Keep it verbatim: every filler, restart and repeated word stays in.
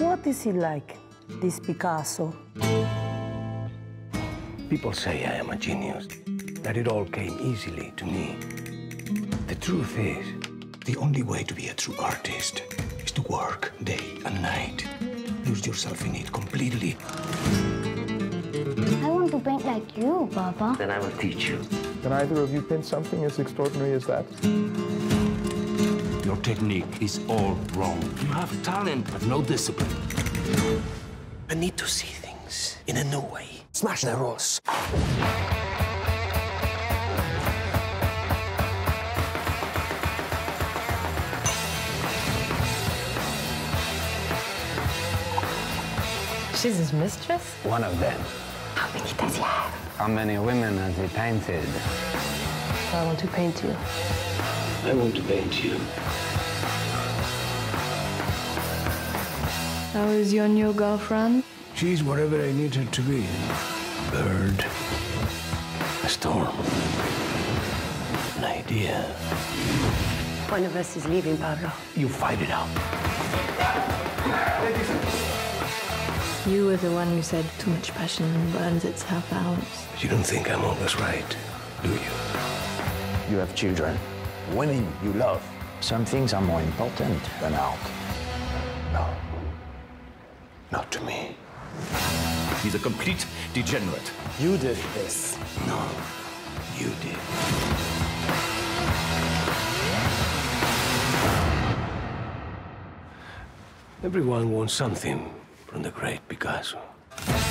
What is he like, this Picasso? People say I am a genius, that it all came easily to me. The truth is, the only way to be a true artist is to work day and night. Lose yourself in it completely. I want to paint like you, Papa. Then I will teach you. Can either of you paint something as extraordinary as that? Your technique is all wrong. You have talent, but no discipline. I need to see things in a new way. Smash the rules. She's his mistress? One of them. How many does he have? How many women has he painted? I want to paint you. I want to paint you. How is your new girlfriend? She's whatever I need her to be. A bird, a storm, an idea. One of us is leaving, Pablo. You fight it out. You were the one who said too much passion burns itself out. You don't think I'm always right, do you? You have children, women you love. Some things are more important than art. No. Not to me. He's a complete degenerate. You did this. No, you did. Everyone wants something from the great Picasso.